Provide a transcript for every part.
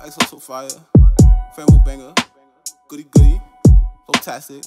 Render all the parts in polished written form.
So fire, Famo banger, goody goody, fantastic.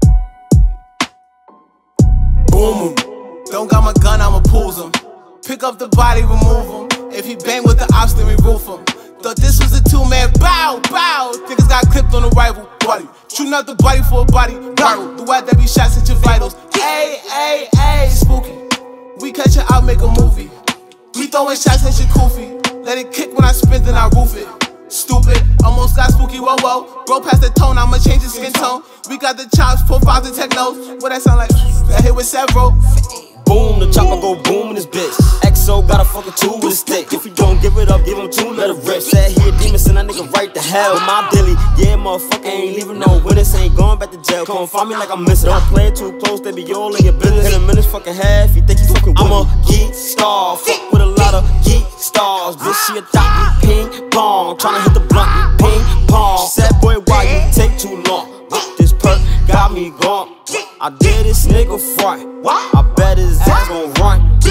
Boom 'em. Don't got my gun, I'ma pulls him. Pick up the body, remove him. If he bang with the ops, then we roof him. Thought this was a two-man bow, bow. Niggas got clipped on the rival body. Shooting out the body for a body viral. The wide that be shots at your vitals. Ayy, ayy, ayy, spooky. We catch it out, make a movie. We throwing shots at your koofy. Let it kick when I sprint, then I roof it. Stupid, almost got spooky, whoa, whoa. Bro, past the tone, I'ma change the skin tone. We got the chops, 4 5 and technos. What that sound like? That hit with several. Boom, the chopper go boom in this bitch. XO got a fucking 2 with a stick. If you don't give it up, give him 2, let it rip. Said he a demon, send that nigga right to hell. With my Billy, yeah, motherfucker ain't leaving no witness. Ain't going back to jail. Come find me like I'm missing. Don't play it too close, they be all in your business. In a minute's fucking half, you think you fucking with me. I'm a geek star, fuck with a lot of geek stars. Bitch, she a dot, ping pong. Tryna hit the blunt, ping pong. She said, boy, why you take too long? This perk got me gone. I did this nigga front. I bet his ass gon' run.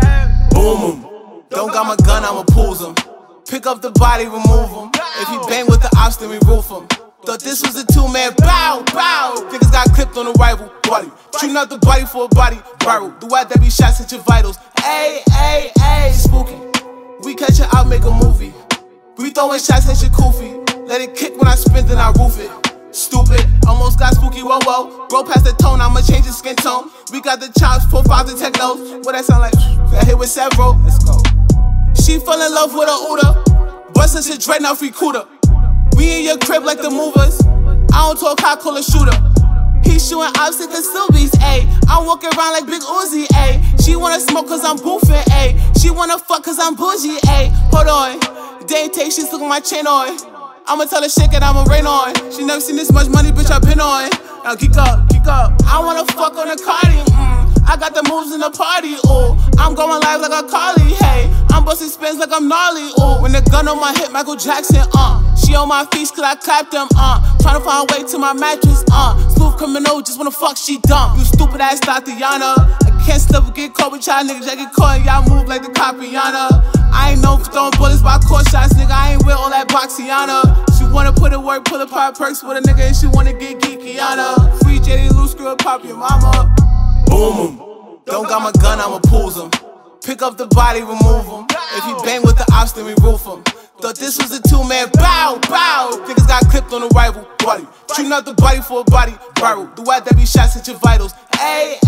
Boom 'em. Don't got my gun, I'ma pulls him. Pick up the body, remove him. If he bang with the ops, then we roof him. Thought this was a two-man bow, bow. Niggas got clipped on the rival body. Shooting out the body for a body viral. The wide that be shots at your vitals. Ayy, ayy, ayy, spooky. We catch it out, make a movie. We throwing shots at your koofy. Let it kick when I sprint, then I roof it. Stupid, almost got spooky, whoa, whoa. Bro, past the tone, I'ma change the skin tone. We got the chops, 4 5 and technos. What that sound like? That hit with several. Let's go. She fell in love with a Uda. Bustin' shit dread, now free cooter. We in your crib like the movers. I don't talk, I call a shooter. He shooting ops at the Silbies, ayy. I'm walking around like Big Uzi, ayy. She wanna smoke cause I'm boofing, ayy. She wanna fuck cause I'm bougie, ayy. Hold on, day take, she's looking my chain on. I'ma tell her shit that I'ma rain on. She never seen this much money, bitch, I been on. Now geek up, geek up. I wanna fuck on the Cardi, I got the moves in the party, ooh. I'm going live like a Carly, hey. I'm busting spins like I'm gnarly, ooh. When the gun on my hip, Michael Jackson, She on my feet cause I clapped them, Tryna find a way to my mattress, Smooth criminal, just wanna fuck, she dumb. You stupid ass Tatiana. I can't stop get caught with y'all niggas. Y'all get caught and y'all move like the Capriana. I ain't known for throwing bullets by court shots, nigga. I ain't with all that Boxiana. She wanna put in work, pull apart perks with a nigga, and she wanna get geekyana. Free JD loose, girl, pop your mama. Boom 'em. Don't got my gun, I'ma pulls him. Pick up the body, remove him. If he bang with the ops, then we roof him. Thought this was a two-man bow, bow. Niggas got clipped on the rival body. Shooting out the body for a body viral. The wide that be shots at your vitals. Ayy,